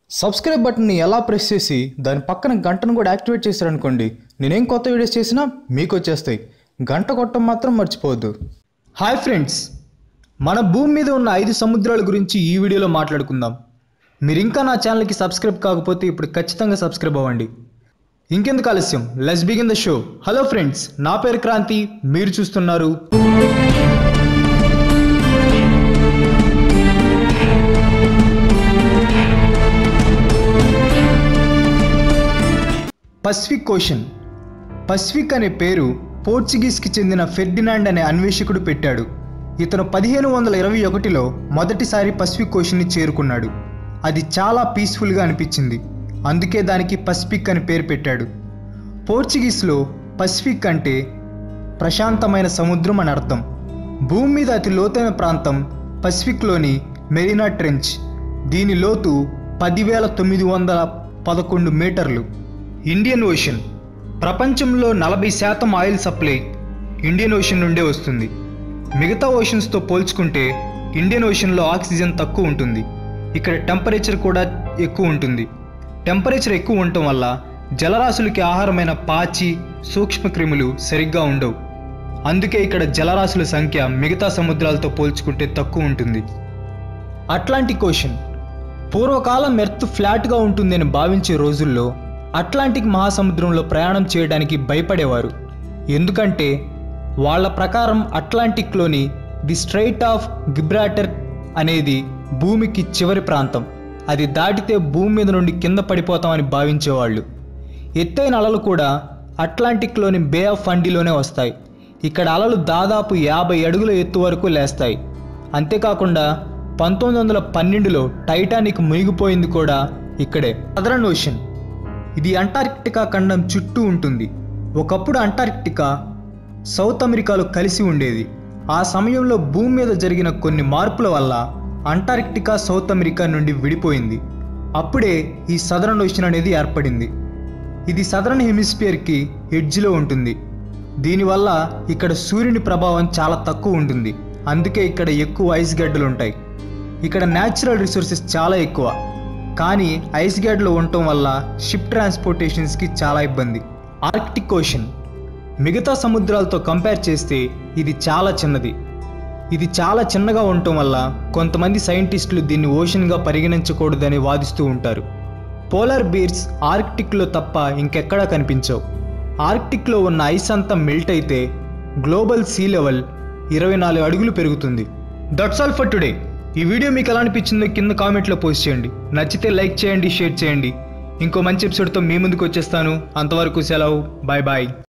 Subscribe బటన్ని ఎలా press చేసి దాని పక్కన గంటను కూడా యాక్టివేట్ చేశారనుకోండి, నేనేం కొత్త వీడియోస్ చేసినా మీకు వచ్చేస్తాయి. గంట కొట్టడం మాత్రం మర్చిపోవద్దు. హాయ్ ఫ్రెండ్స్, మన భూమి మీద ఉన్న 5 సముద్రాల గురించి ఈ వీడియోలో మాట్లాడుకుందాం. మీరు ఇంకా నా ఛానల్కి సబ్స్క్రైబ్ కాకపోతే ఇప్పుడు ఖచ్చితంగా సబ్స్క్రైబ్ అవ్వండి. ఇంకెందుకు ఆలస్యం, let's begin the show. Hello friends, నా పేరు క్రాంతి, మీరు చూస్తున్నారు పసిఫిక్ ఓషన్. పసిఫిక్ అనే పేరు పోర్చుగీస్కి చెందిన ఫెర్డినాండ్ అనే అన్వేషకుడు పెట్టాడు. ఇతను 1521లో మొదటిసారి పసిఫిక్ ఓషన్ని చేరుకున్నాడు. అది చాలా పీస్ఫుల్గా అనిపించింది, అందుకే దానికి పసిఫిక్ అని పేరు పెట్టాడు. పోర్చుగీస్లో పసిఫిక్ అంటే ప్రశాంతమైన సముద్రం అని అర్థం. భూమి మీద అతి లోతైన ప్రాంతం పసిఫిక్లోని మెరీనా ట్రెంచ్. దీని లోతు 10,911 మీటర్లు. Indian Ocean. ప్రపంచంలో 40% ఆయిల్ సప్లై ఇండియన్ ఓషన్ నుండే వస్తుంది. మిగతా ఓషన్స్తో పోల్చుకుంటే ఇండియన్ ఓషన్లో ఆక్సిజన్ తక్కువ ఉంటుంది. ఇక్కడ టెంపరేచర్ కూడా ఎక్కువ ఉంటుంది. టెంపరేచర్ ఎక్కువ ఉండటం వల్ల జలరాశులకి ఆహారమైన పాచి, సూక్ష్మక్రిములు సరిగ్గా ఉండవు. అందుకే ఇక్కడ జలరాశుల సంఖ్య మిగతా సముద్రాలతో పోల్చుకుంటే తక్కువ ఉంటుంది. Atlantic ocean. పూర్వకాలం ఎర్త్ ఫ్లాట్గా ఉంటుందని భావించే రోజుల్లో అట్లాంటిక్ మహాసముద్రంలో ప్రయాణం చేయడానికి భయపడేవారు. ఎందుకంటే వాళ్ళ ప్రకారం అట్లాంటిక్లోని ది స్ట్రైట్ ఆఫ్ గిబ్రాల్టర్ అనేది భూమికి చివరి ప్రాంతం. అది దాటితే భూమి మీద నుండి కింద పడిపోతామని భావించేవాళ్ళు. ఎత్తైన అలలు కూడా అట్లాంటిక్లోని బే ఆఫ్ ఫండీలోనే వస్తాయి. ఇక్కడ అలలు దాదాపు 50 అడుగుల ఎత్తు వరకు లేస్తాయి. అంతేకాకుండా 1912లో టైటానిక్ మునిగిపోయింది కూడా ఇక్కడే. Southern ocean. ఇది అంటార్కిటికా ఖండం చుట్టూ ఉంటుంది. ఒకప్పుడు అంటార్కిటికా సౌత్ అమెరికాలో కలిసి ఉండేది. ఆ సమయంలో భూమి మీద జరిగిన కొన్ని మార్పుల వల్ల అంటార్కిటికా సౌత్ అమెరికా నుండి విడిపోయింది. అప్పుడే ఈ సదరన్ ఓషన్ అనేది ఏర్పడింది. ఇది సదరన్ హెమిస్ఫియర్కి ఎడ్జ్లో ఉంటుంది. దీనివల్ల ఇక్కడ సూర్యుని ప్రభావం చాలా తక్కువ ఉంటుంది. అందుకే ఇక్కడ ఎక్కువ ఐస్ గడ్డలు ఉంటాయి. ఇక్కడ న్యాచురల్ రిసోర్సెస్ చాలా ఎక్కువ, కానీ ఐస్ గడ్డలు ఉండటం వల్ల షిప్ ట్రాన్స్పోర్టేషన్స్కి చాలా ఇబ్బంది. Arctic Ocean. మిగతా సముద్రాలతో కంపేర్ చేస్తే ఇది చాలా చిన్నది. ఇది చాలా చిన్నగా ఉండటం వల్ల కొంతమంది సైంటిస్టులు దీన్ని ఓషన్గా పరిగణించకూడదని వాదిస్తూ ఉంటారు. పోలార్ బీర్స్ ఆర్కిటిక్లో తప్ప ఇంకెక్కడా కనిపించవు. ఆర్కిటిక్లో ఉన్న ఐస్ అంతా మెల్ట్ అయితే గ్లోబల్ సీ లెవెల్ 24 అడుగులు పెరుగుతుంది. That's all for today. ఈ వీడియో మీకు ఎలా అనిపించిందో కింద కామెంట్లో పోస్ట్ చేయండి. నచ్చితే లైక్ చేయండి, షేర్ చేయండి. ఇంకో మంచి ఎపిసోడ్తో మీ ముందుకు వచ్చేస్తాను. అంతవరకు సెలవు. Bye bye.